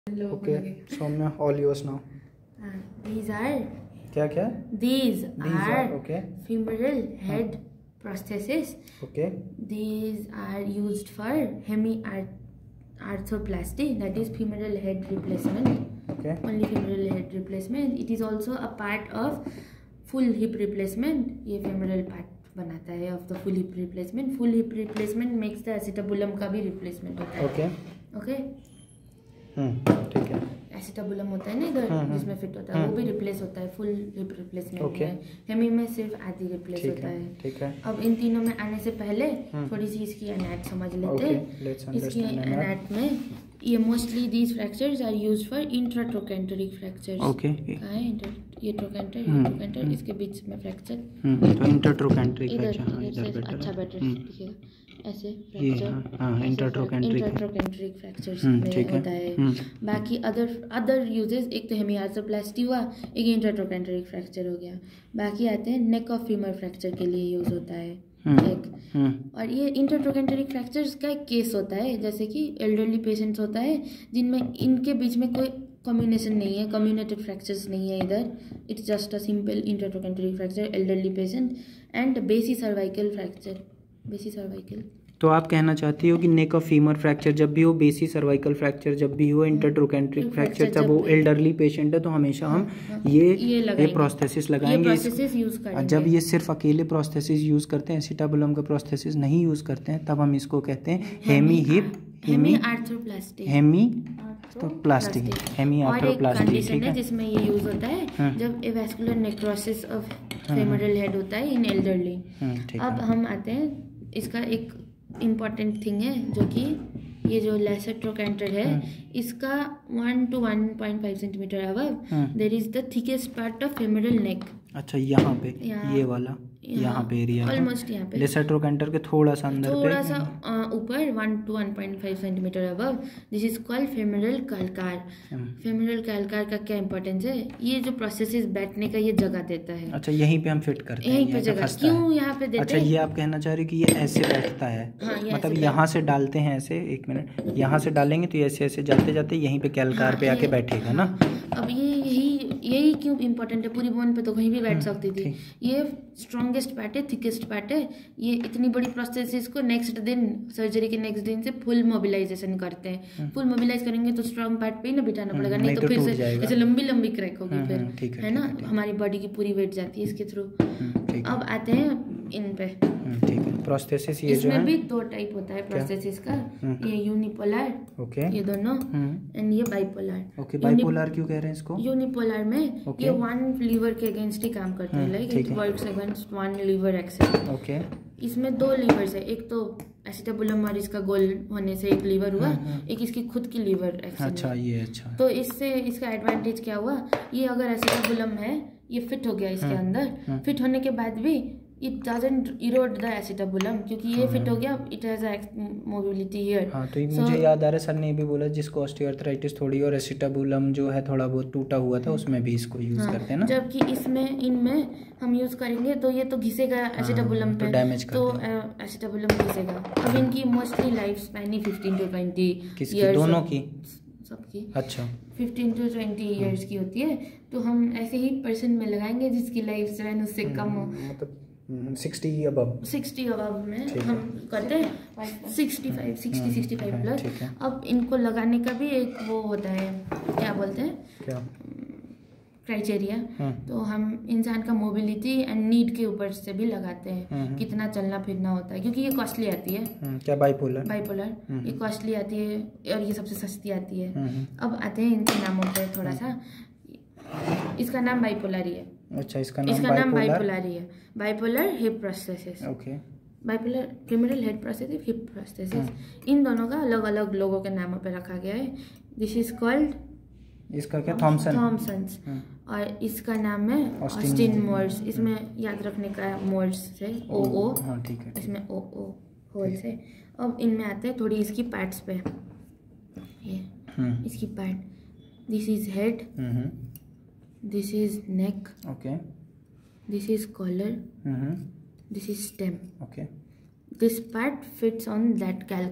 Okay, Soumya, all yours now. These are क्या these are okay femoral head prosthesis. okay These are used for hemiarthroplasty, that is femoral head replacement. okay Only femoral head replacement. It is also a part of full hip replacement. ये femoral part बनाता है of the full hip replacement. Full hip replacement makes the acetabulum का भी replacement होता है. Okay. ठीक है. Acetabulum होता है ना इधर जिसमें फिट होता है वो भी रिप्लेस होता है, फुल हिप रिप्लेसमेंट है. हेमी में सिर्फ आधी रिप्लेस होता है. ठीक है. अब इन तीनों में आने से पहले थोड़ी सी इसकी एनाट समझ लेते हैं. इसकी एनाट में ये mostly these fractures are used for intratrochanteric fractures. Okay, कहाँ है ये ट्रोकेंटर, इसके बीच में फ्रैक्चर तो इंटरट्रोकेंटरिक फ्रैक्चर. अच्छा बेटर दिखेगा ऐसे फ्रैक्चर. इंटरट्रोकेंटरिक फ्रैक्चर्स में होता है. बाकी अदर यूजेस, एक तो हेमिआर्थ्रोप्लास्टी हुआ, एक इंटरट्रोकेंटरिक फ्रैक्चर हो गया. बाकी आते हैं नेक ऑफ फीमर फ्रैक्चर के लिए यूज होता है एक. और ये इंटरट्रोकेंटरिक फ्रैक्चर्स का एक केस होता है, जैसे कि एल्डरली पेशेंट्स होता है जिनमें इनके बीच में कोई कम्युनेशन नहीं है, कम्युनेटेड फ्रैक्चर्स नहीं है इधर. It's just a simple intertrochanteric fracture, elderly patient. And basicervical fracture. तो आप कहना चाहती हो कि नेक ऑफ फीमर फ्रैक्चर जब भी हो, बेसी सर्वाइकल फ्रैक्चर जब भी हो, इंटरट्रोकेंट्रिक फ्रैक्चर जब वो एल्डरली पेशेंट है तो हमेशा हम ये प्रोस्थेसिस लगाएंगे. जब ये सिर्फ अकेले प्रोस्थेसिस यूज करते हैं, एसिटाबुलम का प्रोस्थेसिस नहीं यूज करते हैं, तब हम इसको कहते हैं हेमिआर्थ्रोप्लास्टी. जिसमें ये यूज होता है जब avascular necrosis of femoral head होता है इन एल्डरली. अब हम आते हैं, इसका एक इम्पॉर्टेंट थिंग है जो कि ये जो लेसर ट्रोकेंटर है इसका 1 to 1.5 centimetre above there is the thickest part of femoral neck. अच्छा, यहाँ पे ये वाला यहाँ पे एरिया ऑलमोस्ट यहाँ पे लेसर ट्रोकेंटर के थोड़ा सा अंदर थोड़ा सा ऊपर 1 to 1.5 centimetre above. This is called femoral calcar. Femoral calcar का क्या इंपॉर्टेंस है? ये जो प्रोसेस बैठने का ये जगह देता है. अच्छा, यहीं पे हम फिट करते हैं, यहीं पे जगह क्यों यहाँ पे देते हैं? अच्छा, ये आप कहना चाह रहे हो कि ये ऐसे बैठता है. मतलब यहाँ से डालते हैं ऐसे, एक मिनट, यहाँ से डालेंगे तो ऐसे ऐसे जाते जाते यहीं पे कैलकार पे आके बैठेगा ना. अब ये यही क्यों इम्पोर्टेंट है? पूरी बोन पे तो कहीं भी बैठ सकती थी. ये स्ट्रॉन्गेस्ट पार्ट है, थिकेस्ट पार्ट है. ये इतनी बड़ी प्रोसेस को नेक्स्ट दिन, सर्जरी के नेक्स्ट दिन से फुल मोबिलाइजेशन करते हैं. फुल मोबिलाइज करेंगे तो स्ट्रॉन्ग पार्ट पे ही ना बिठाना पड़ेगा, नहीं तो फिर से ऐसे लंबी क्रैक होगी फिर, है ना. हमारी बॉडी की पूरी वेट जाती है इसके थ्रू. अब आते हैं इन पे. ठीक है, प्रोस्थेसिस ये जो है इसमें भी 2 टाइप होता है प्रोस्थेसिस का. ये यूनिपोलर, ये दोनों, एंड ये बाइपोलर. ओके, बाइपोलर क्यों कह रहे हैं इसको? यूनिपोलर में ये 1 लीवर के अगेंस्ट ही काम करते हैं, like it works against 1 lever access. Okay, इसमें 2 लीवर्स है, एक तो एसिटाबुलम और इसका गोल होने से एक लीवर हुआ, एक इसकी खुद की लीवर एक्सेस. अच्छा, ये अच्छा. तो इससे इसका एडवांटेज क्या हुआ? ये अगर एसिटाबुलम है, ये फिट हो गया इसके अंदर. फिट होने के बाद भी it doesn't erode the acetabulum क्योंकि ये फिट हो गया. it has mobility here. हाँ, तो मुझे याद आ रहा है, सर ने भी बोला जिसको ऑस्टियोआर्थराइटिस थोड़ी और एसिटाबुलम जो है थोड़ा बहुत टूटा हुआ था, उसमें भी इसको यूज करते हैं ना. जबकि इनमें हम यूज करेंगे तो ये तो घिसेगा एसिटाबुलम पे, तो डैमेज कर एसिटाबुलम घिसेगा. अब इनकी mostly life span 15 to 20 years, दोनों की, सबकी. अच्छा, 15 to 20 ईयर्स की होती है. तो हम ऐसे ही पर्सन में लगाएंगे जिसकी लाइफ स्पैन उससे कम हो, मतलब 60 अबव में हम करते हैं 65 प्लस. अब इनको लगाने का भी एक वो होता है, क्या बोलते हैं, क्राइटेरिया. तो हम इंसान का मोबिलिटी एंड नीड के ऊपर से भी लगाते हैं, कितना चलना फिरना होता है, क्योंकि ये कॉस्टली आती है. क्या बाइपोलर ये कॉस्टली आती है और ये सबसे सस्ती आती है. अब आते हैं इनके नामों पे थोड़ा सा. इसका नाम बाइपोलर ही है. अच्छा, इसका नाम बाइपोलर ही है. Bipolar hip prosthesis. Okay, bipolar femoral head prosthesis, hip prosthesis. इन दोनों का अलग अलग लोगों के नामों पे रखा गया है. दिस इज कॉल्ड, इसका क्या, थॉमसन्स. और इसका नाम है ऑस्टिन मोर्स. इसमें याद रखने का मोर्स से ओ, ठीक है, इसमें ओ होल से. अब इनमें आते हैं थोड़ी इसकी पार्ट्स पे. ये इसकी part, this is head, this is neck, okay, this is collar, this is stem. Okay, this part fits on that calcar.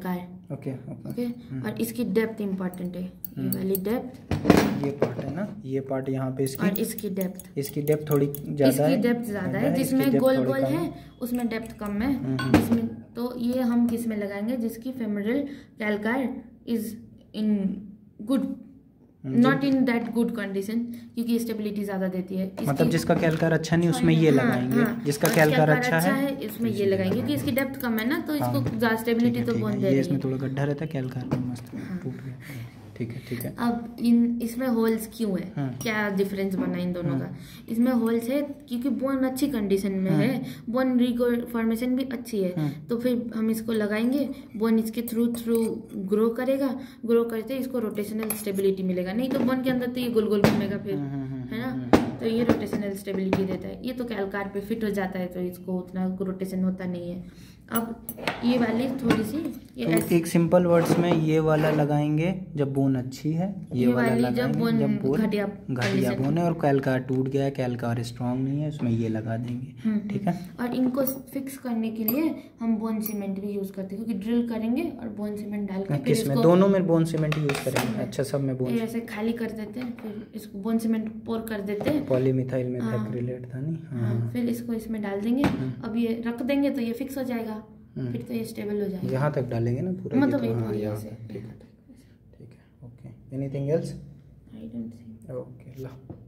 Okay okay. और इसकी डेप्थ इम्पोर्टेंट है, ये वाली डेप्थ, ये पार्ट है ना, ये पार्ट यहाँ पे इसकी, और इसकी डेप्थ थोड़ी ज़्यादा है, इसकी डेप्थ ज़्यादा है, जिसमें गोल गोल है उसमें डेप्थ कम है। इसमें तो ये हम किस में लगाएंगे, जिसकी femoral calcar is in good, not in that good condition, क्योंकि स्टेबिलिटी ज़्यादा देती है। मतलब जिसका कैलकार अच्छा नहीं उसमें ये लगाएंगे, जिसका कैलकार अच्छा है इसमें ये लगाएंगे, क्योंकि इसकी डेप्थ कम है ना, तो इसको ज़्यादा स्टेबिलिटी तो बोन दे रही है। इसमें थोड़ा गड्ढा रहता है, कैलकार मस्त टूट गया। ठीक है ठीक है। अब इसमें होल्स क्यों है, क्या डिफरेंस बना इन दोनों का? इसमें होल्स है क्योंकि बोन अच्छी कंडीशन में है, बोन फॉर्मेशन भी अच्छी है, तो फिर हम इसको लगाएंगे, बोन इसके थ्रू ग्रो करेगा, ग्रो करते इसको रोटेशनल स्टेबिलिटी मिलेगा। नहीं तो बोन के अंदर तो ये गोल गोल घूमेगा फिर, है ना, तो ये रोटेशनल स्टेबिलिटी देता है। ये तो कैलकार पे फिट हो जाता है, तो इसको उतना रोटेशन होता नहीं है। अब ये वाली थोड़ी सी तो एक सिंपल वर्ड्स में ये वाला लगाएंगे जब बोन अच्छी है, ये वाला लगाएंगे जब बोन घटिया बोन है और कैलकार टूट गया है, कैलकार स्ट्रांग नहीं है, उसमें ये लगा देंगे। ठीक है। और इनको फिक्स करने के लिए हम बोन सीमेंट भी यूज करते हैं, क्योंकि ड्रिल करेंगे और बोन सीमेंट डाल के किसमें, दोनों में बोन सीमेंट यूज करेंगे? अच्छा, सब में बोन ऐसे खाली कर देते हैं, फिर इसको बोन सीमेंट पोर कर देते हैं, पॉलीमिथाइल मेथाक्रिलेट था नहीं, हाँ। फिर इसको इसमें डाल देंगे, अब ये रख देंगे तो ये फिक्स हो जाएगा, फिर तो ये स्टेबल हो जाएगा। यहाँ तक डालेंगे ना पूरा, मतलब ठीक है okay. Anything else? I don't see. Okay La.